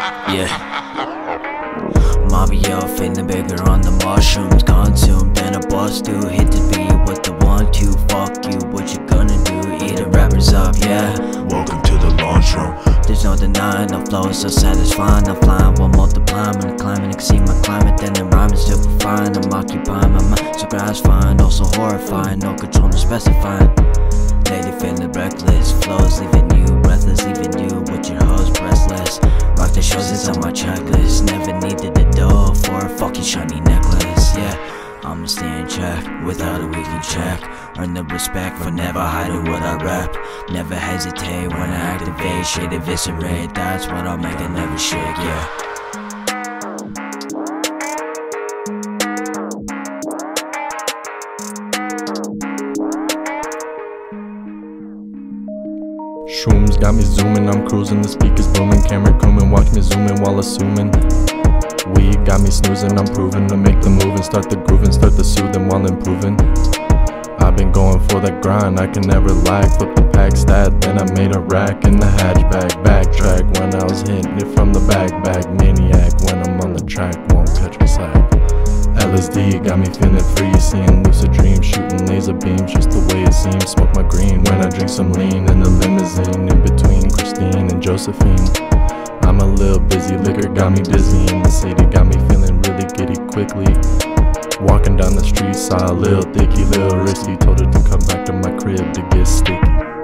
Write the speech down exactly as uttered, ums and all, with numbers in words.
Yeah. Mario feeling bigger on the mushrooms, consumed and a boss do. Hit the beat with the one two. Fuck you, what you gonna do? Eat the rappers up, yeah. Welcome to the launch room. There's no denying the flow is so satisfying. I'm flying while multiplying, I'm climbing, exceed my climate. Then the rhyme is stupefying. I'm occupying my mind, so gratifying, also horrifying. No control, no specifying. Lady feeling reckless, flows leaving you breathless, leaving you with your hose breathless. Rock the shows is on my checklist. Never needed a dough for a fucking shiny necklace. Yeah, I'ma stay in check without a weekend check. Earn the respect for never hiding what I rap. Never hesitate when I activate, shit eviscerate. That's what I'll make it never shake. Yeah. Shrooms got me zooming, I'm cruising, the speakers booming, camera cooming, watch me zooming while assuming. Weed got me snoozing, I'm proving to make the move and start the grooving, start the soothing while improving. I've been going for that grind, I can never lack. Flip the pack stat, then I made a rack in the hatchback. Backtrack when I was hitting it from the back, back maniac when I'm on the track, won't catch me slack. L S D got me feeling free, seeing lucid dreams, shooting laser beams just the way it seems. Smoke my green when I drink some lean in the limousine, in between Christine and Josephine. I'm a little busy, liquor got me dizzy in the city, got me feeling really giddy quickly. Walking down the street, saw a little thicky, little risky, told her to come back to my crib to get sticky.